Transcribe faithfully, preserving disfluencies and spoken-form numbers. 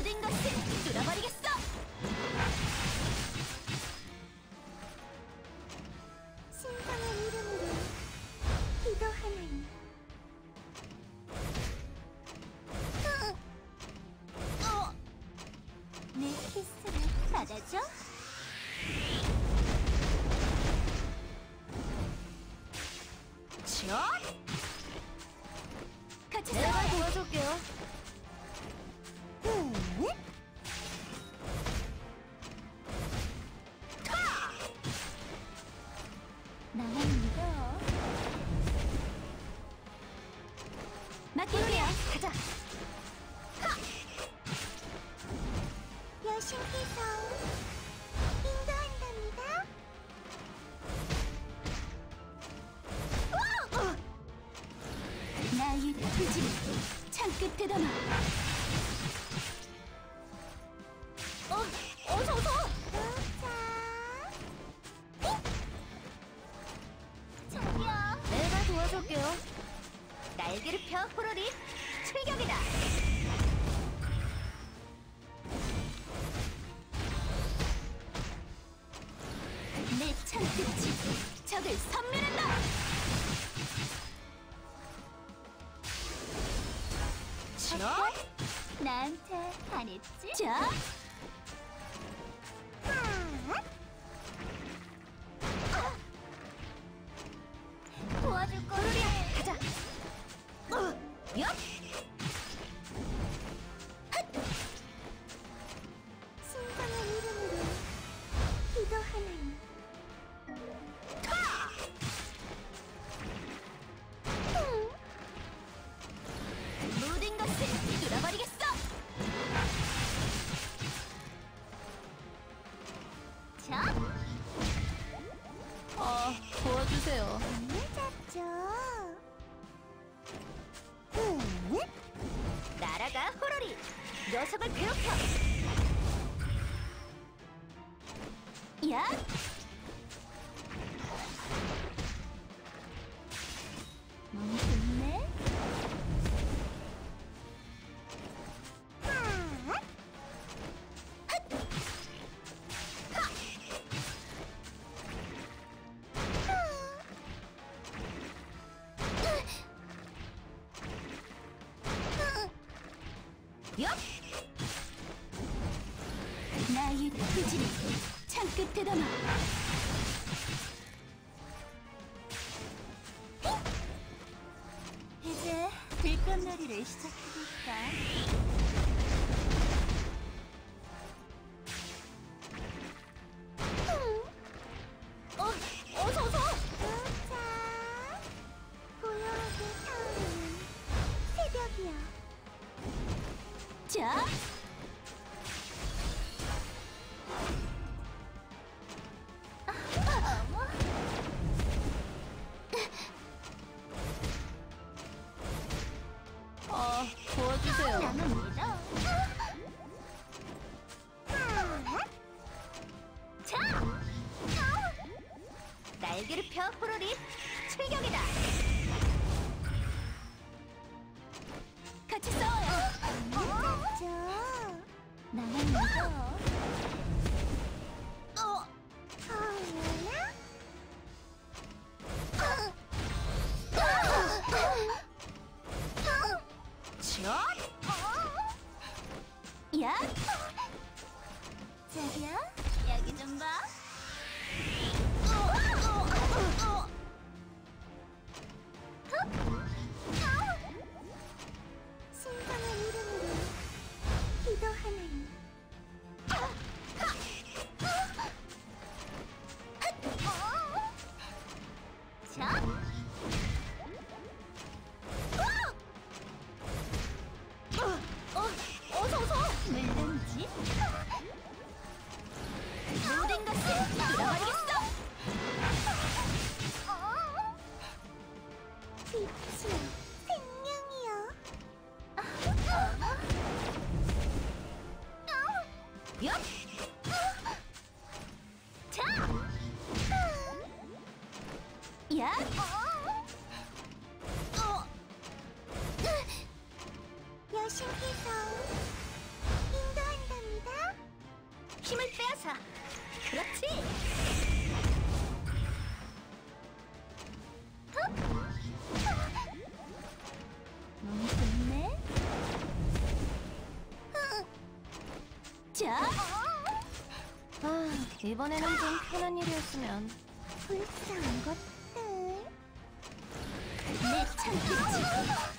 모든 것을 뚫어버리겠어! 신성한 이름으로 기도하나니. 어! 내 키스를 받아줘. 샷! 같이 내가 싸워요! 도와줄게요. 음. 나만 믿어. 맡길게요! 가자! 여신께서 인도한답니다. 나의 투지를 창끝에 담아! 어! 어서 어서! 도착. 저기요. 내가 도와줄게요! 날개를 펴 호로리! 출격이다! 내 창끝이 적을 섬멸한다! 자! 나한테 반했지? 자! 도와줄 거야. 가자! 어! 얍! 신성한 이름으로 기도하나니. 모든 것을 뚫어버리겠어! 자, 어, 도와주세요. 눈을 잡죠. 음. 날아가 호로리! 녀석을 괴롭혀! 야! 너무 좋네. 얍! 나의 투지를 창끝에 담아! 이제 들꽃놀이를 시작해볼까? 어! 어서 어서! 도착. 고요하게 타오르는 새벽이야. 자! 어머. 어, 도와주세요. 나만 믿어. 자! 날개를 펴 호로리! 출격이다! 같이 싸워요! 맞죠? 나만 믿어. 어! 어머나? 샷! 야! 자기야, 여기 좀 봐! 신성한 이름으로 기도하나니. 자! 어! 어서 어서! 물론이지. 모든 것을 잃어버리겠어! 빛이여, 생명이여. 얍! 자! 야! 어! 여신께서 인도 야! 아, 이번에는 좀 편한 일이었으면. 불쌍한 것들. 내 참겠지.